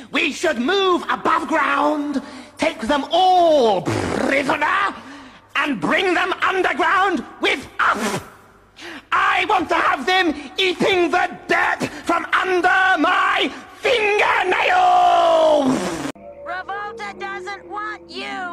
We should move above ground, take them all prisoner, and bring them underground with us. I want to have them eating the dirt from under my fingernails! Revolta doesn't want you!